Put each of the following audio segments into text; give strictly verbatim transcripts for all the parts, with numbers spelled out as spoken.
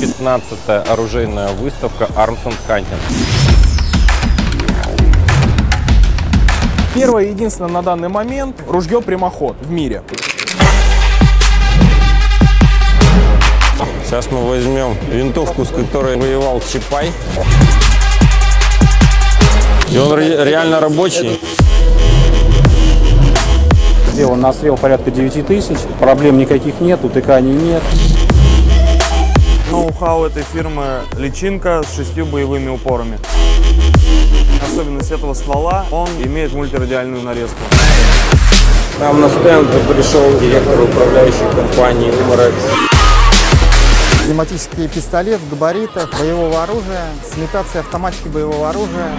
пятнадцатая оружейная выставка Arms and Hunting. Первое и единственное на данный момент ружье прямоход в мире. Сейчас мы возьмем винтовку, с которой воевал Чапай. И он ре реально рабочий. Он настрел порядка девяти тысяч, проблем никаких нет, утыканий нет. Ноу-хау этой фирмы – личинка с шестью боевыми упорами. Особенность этого ствола – он имеет мультирадиальную нарезку. Нам на стенд пришел директор управляющей компании Umarex. Пневматический пистолет в габаритах боевого оружия с имитацией автоматики боевого оружия.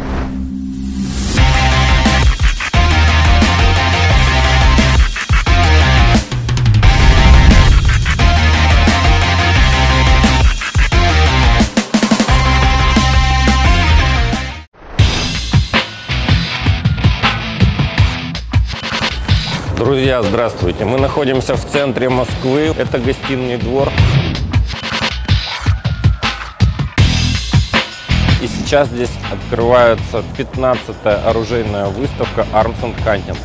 Друзья, здравствуйте! Мы находимся в центре Москвы. Это гостиный двор. И сейчас здесь открывается пятнадцатая оружейная выставка Arms and Hunting.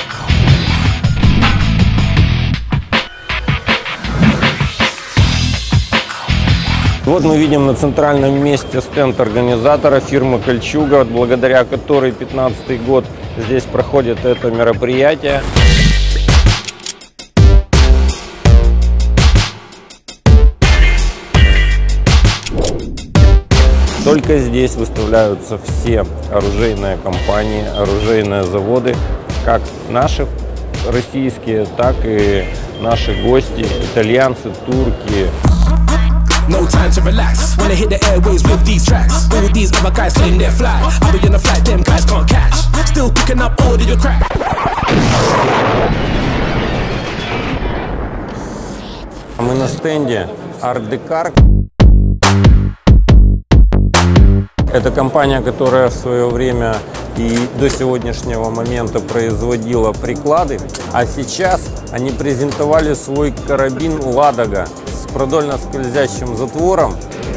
Вот мы видим на центральном месте стенд организатора фирмы Кольчуга, благодаря которой пятнадцатый год здесь проходит это мероприятие. Только здесь выставляются все оружейные компании, оружейные заводы, как наши российские, так и наши гости, итальянцы, турки. No time to relax when I hit the airways with these tracks. All these other guys claim they're fly. I'll be on a flight them guys can't catch. Still picking up all of your crack. Мы на стенде Art Decar. Это компания, которая в свое время и до сегодняшнего момента производила приклады, а сейчас они презентовали свой карабин Ладога с продольно-скользящим затвором.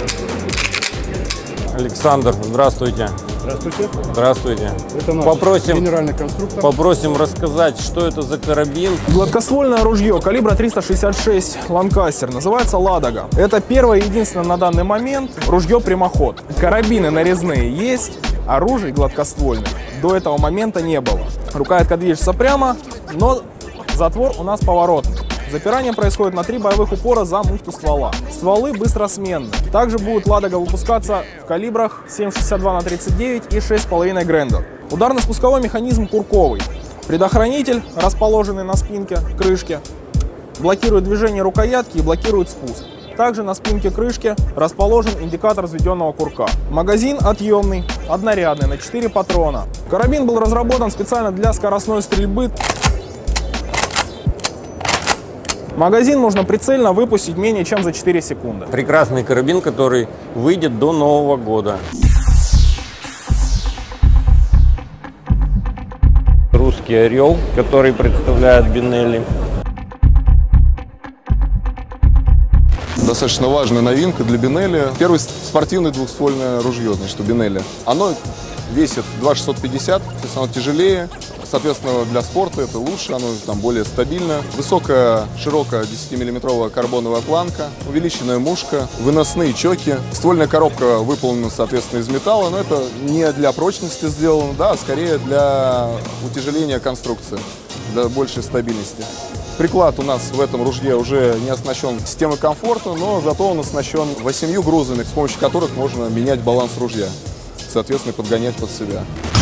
Александр, здравствуйте. Здравствуйте. Здравствуйте. Это наш попросим, генеральный конструктор. Попросим рассказать, что это за карабин. Гладкоствольное ружье калибра триста шестьдесят шесть Ланкастер, называется Ладога. Это первое и единственное на данный момент ружье прямоход. Карабины нарезные есть, оружий гладкоствольных до этого момента не было. Рукоятка движется прямо, но затвор у нас поворотный. Запирание происходит на три боевых упора за муфту ствола. Стволы быстросменны. Также будет Ладога выпускаться в калибрах семь шестьдесят два на тридцать девять и шесть с половиной Грендер. Ударно-спусковой механизм курковый. Предохранитель, расположенный на спинке крышки, блокирует движение рукоятки и блокирует спуск. Также на спинке крышки расположен индикатор взведенного курка. Магазин отъемный, однорядный, на четыре патрона. Карабин был разработан специально для скоростной стрельбы. Магазин можно прицельно выпустить менее чем за четыре секунды. Прекрасный карабин, который выйдет до Нового года. Русский Орел, который представляет Бенелли. Достаточно важная новинка для Бенелли. Первое спортивное двухствольное ружье, значит, у Бенелли. Оно весит два тысячи шестьсот пятьдесят, то есть оно тяжелее. Соответственно, для спорта это лучше, оно там более стабильно. Высокая, широкая десятимиллиметровая карбоновая планка, увеличенная мушка, выносные чоки. Ствольная коробка выполнена, соответственно, из металла, но это не для прочности сделано, да, а скорее для утяжеления конструкции, для большей стабильности. Приклад у нас в этом ружье уже не оснащен системой комфорта, но зато он оснащен восемью грузами, с помощью которых можно менять баланс ружья, соответственно, подгонять под себя.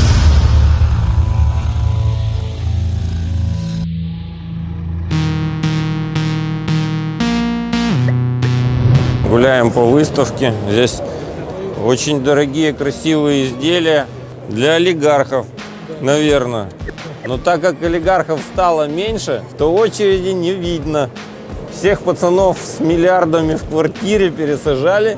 Гуляем по выставке. Здесь очень дорогие, красивые изделия для олигархов, наверное. Но так как олигархов стало меньше, то очереди не видно. Всех пацанов с миллиардами в квартире пересажали.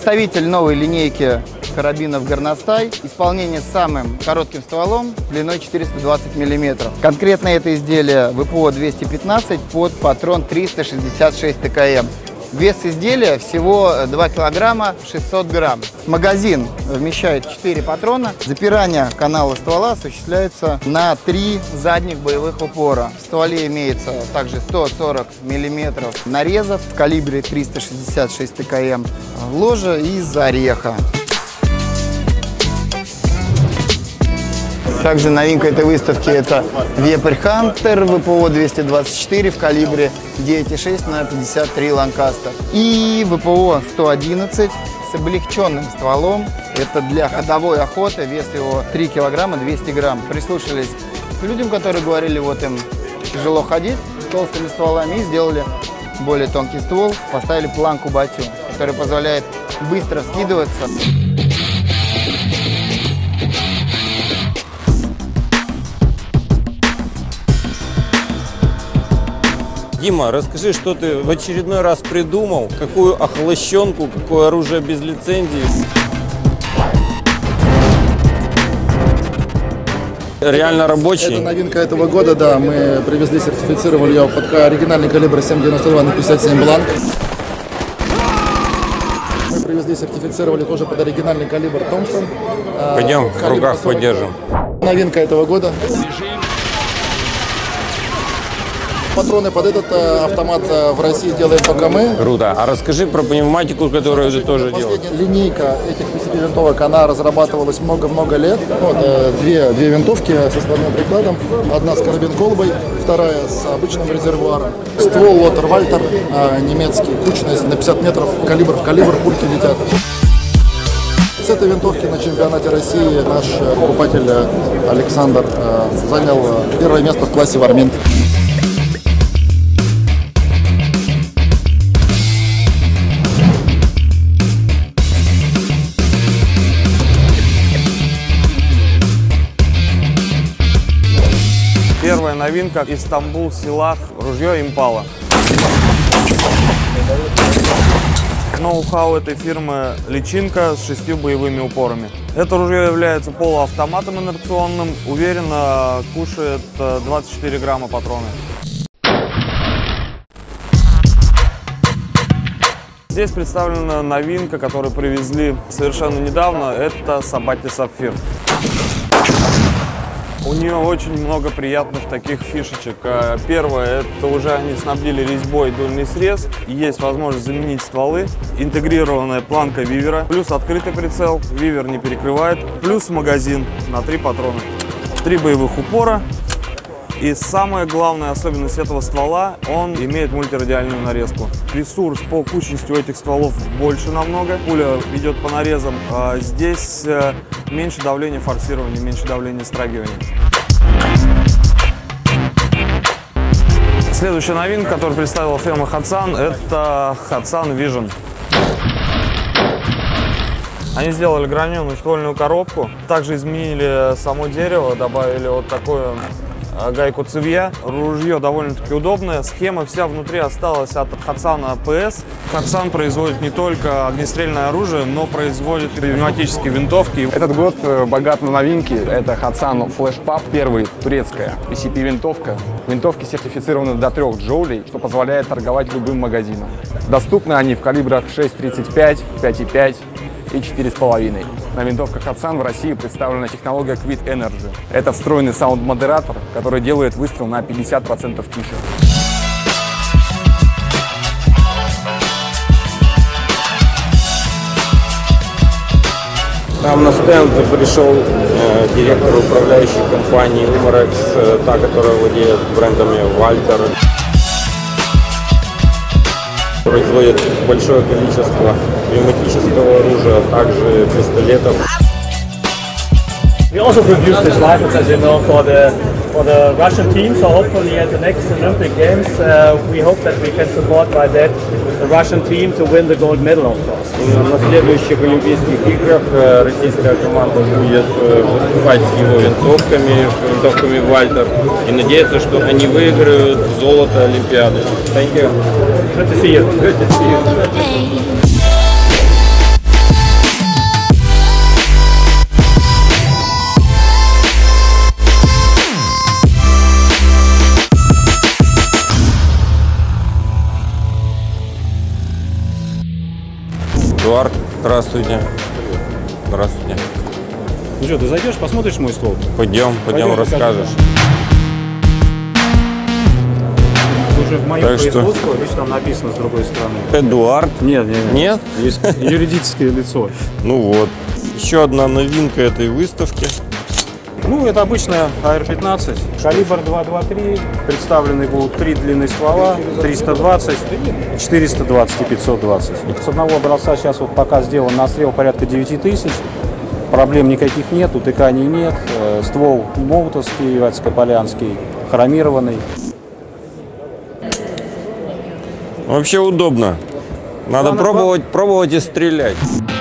Представитель новой линейки карабинов «Горностай». Исполнение с самым коротким стволом длиной четыреста двадцать миллиметров. Конкретно это изделие ВПО двести пятнадцать под патрон триста шестьдесят шесть ТКМ. Вес изделия всего два килограмма шестьсот грамм. Магазин вмещает четыре патрона. Запирание канала ствола осуществляется на три задних боевых упора. В стволе имеется также сто сорок миллиметров нарезов в калибре триста шестьдесят шесть ТКМ. Ложа из ореха. Также новинка этой выставки — это Вепрь Хантер ВПО двести двадцать четыре в калибре девять и шесть на пятьдесят три Ланкастер. И ВПО сто одиннадцать с облегченным стволом. Это для ходовой охоты, вес его три килограмма двести грамм. Прислушались к людям, которые говорили, вот им тяжело ходить с толстыми стволами, и сделали более тонкий ствол. Поставили планку Батю, который позволяет быстро вскидываться. Дима, расскажи, что ты в очередной раз придумал, какую охлащенку, какое оружие без лицензии. Реально рабочий? Это новинка этого года, да. Мы привезли, сертифицировали ее под оригинальный калибр семь девяносто два на пятьдесят семь Бланк. Мы привезли, сертифицировали тоже под оригинальный калибр Томпсон. Пойдем, в руках поддержим. Новинка этого года. Патроны под этот автомат в России делаем только мы. Круто. А расскажи про пневматику, которую ты тоже делаешь. Линейка этих пи си пи винтовок, она разрабатывалась много-много лет. Вот, две, две винтовки со складным прикладом. Одна с карабин-колбой, вторая с обычным резервуаром. Ствол Лотер Вальтер, немецкий, кучность на пятьдесят метров, калибр в калибр, пульки летят. С этой винтовки на чемпионате России наш покупатель Александр занял первое место в классе Вармин. Первая новинка — Истанбул Силах, ружье Импала. Ноу-хау этой фирмы — личинка с шестью боевыми упорами. Это ружье является полуавтоматом инерционным, уверенно кушает двадцать четыре грамма патроны. Здесь представлена новинка, которую привезли совершенно недавно. Это Sabatti Sapphire. У нее очень много приятных таких фишечек. Первое, это уже они снабдили резьбой дульный срез. Есть возможность заменить стволы. Интегрированная планка вивера. Плюс открытый прицел. Вивер не перекрывает. Плюс магазин на три патрона. Три боевых упора. И самая главная особенность этого ствола, он имеет мультирадиальную нарезку. Ресурс по кучности у этих стволов больше намного. Пуля идет по нарезам. А здесь меньше давления форсирования, меньше давления страгивания. Следующая новинка, которую представила фирма Hatsan, это Hatsan Vision. Они сделали граненую ствольную коробку. Также изменили само дерево, добавили вот такое гайку цевья. Ружье довольно-таки удобное. Схема вся внутри осталась от Hatsan пи эс. Hatsan производит не только огнестрельное оружие, но производит и пневматические винтовки. Этот год богат на новинки. Это Hatsan Flash Pub, первая турецкая пи си пи-винтовка. Винтовки сертифицированы до трех джоулей, что позволяет торговать любым магазином. Доступны они в калибрах шесть тридцать пять, пять и пять и четыре с половиной. На винтовках Hatsan в России представлена технология Quid Energy. Это встроенный саунд-модератор, который делает выстрел на пятьдесят процентов тише. Нам на стенд пришел э, директор управляющей компании Umarex, э, та, которая владеет брендами Walther. Производит большое количество пневматического оружия, также пистолетов. We also produce these rifles, as you know, for the for the Russian team. So hopefully at the next Olympic Games, uh, we hope that we can support by that the Russian team to win the gold medal, of course. На следующих Олимпийских играх российская команда будет выступать с его винтовками, винтовками Walther, и надеяться, что они выиграют золото Олимпиады. Thank you. Good to see you. Good to see you. Здравствуйте. Здравствуйте. Ну что, ты зайдешь, посмотришь мой ствол? Пойдем, пойдем, расскажешь. Уже в моем Так что- производстве, видишь, там написано с другой стороны. Эдуард. Нет, нет, нет. Нет? Есть юридическое лицо. Ну вот. Еще одна новинка этой выставки. Ну, это обычная А Р пятнадцать. Калибр два два три. Представлены будут три длины ствола. триста двадцать, четыреста двадцать и пятьсот двадцать. С одного образца сейчас вот пока сделан настрел порядка девяти тысяч. Проблем никаких нет, утыканий нет. Э, Ствол молотовский, вятско-полянский, хромированный. Вообще удобно. Надо Главное, пробовать, пробовать и стрелять.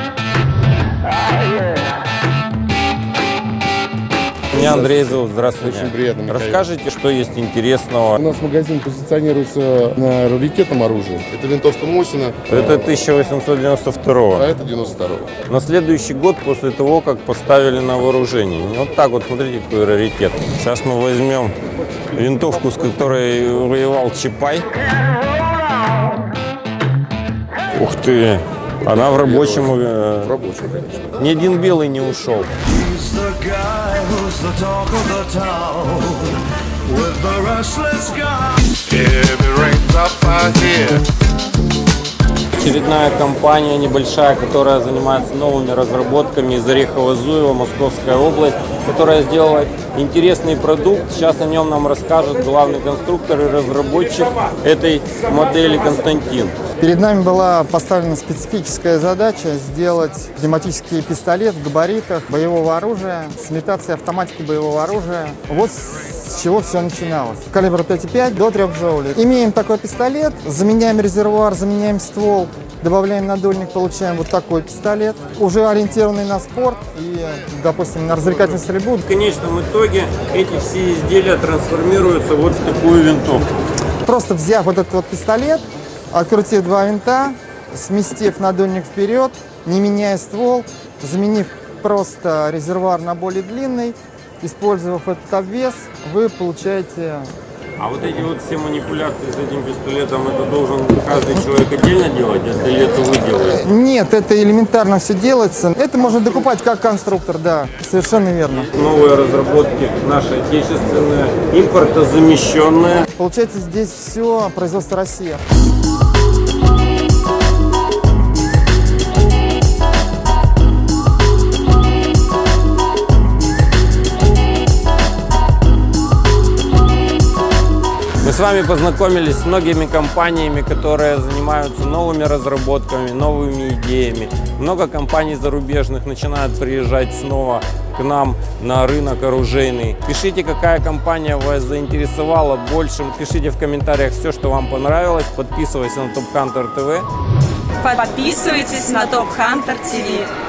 Меня Андрей зовут, здравствуйте. Очень приятно, Михаил. Расскажите, что есть интересного. У нас магазин позиционируется на раритетном оружии. Это винтовка Мосина. Это тысяча восемьсот девяносто второго. А это девяносто второго. На следующий год после того, как поставили на вооружение. Вот так вот, смотрите, какой раритет. Сейчас мы возьмем винтовку, с которой воевал Чапай. Ух ты! Она в рабочем... э, В рабочем, конечно. Ни один белый не ушел. Очередная компания небольшая, которая занимается новыми разработками из Орехово-Зуева, Московская область, которая сделала интересный продукт. Сейчас о нем нам расскажет главный конструктор и разработчик этой модели Константин. Перед нами была поставлена специфическая задача сделать пневматический пистолет в габаритах боевого оружия с имитацией автоматики боевого оружия. Вот с чего все начиналось. Калибр пять и пять до трёх джоулей. Имеем такой пистолет, заменяем резервуар, заменяем ствол, добавляем надольник, получаем вот такой пистолет, уже ориентированный на спорт и, допустим, на развлекательную стрельбу. В конечном итоге эти все изделия трансформируются вот в такую винтовку. Просто взяв вот этот вот пистолет, открутив два винта, сместив надольник вперед, не меняя ствол, заменив просто резервуар на более длинный, использовав этот обвес, вы получаете... А вот эти вот все манипуляции с этим пистолетом, это должен каждый человек отдельно делать, или это вы делаете? Нет, это элементарно все делается. Это можно докупать как конструктор, да, совершенно верно. Новые разработки наши отечественные, импортозамещенные. Получается, здесь все производство России. Мы с вами познакомились с многими компаниями, которые занимаются новыми разработками, новыми идеями. Много компаний зарубежных начинают приезжать снова к нам на рынок оружейный. Пишите, какая компания вас заинтересовала больше. Пишите в комментариях все, что вам понравилось. Подписывайтесь на Топ Хантер ТВ. Подписывайтесь на Топ Хантер ТВ.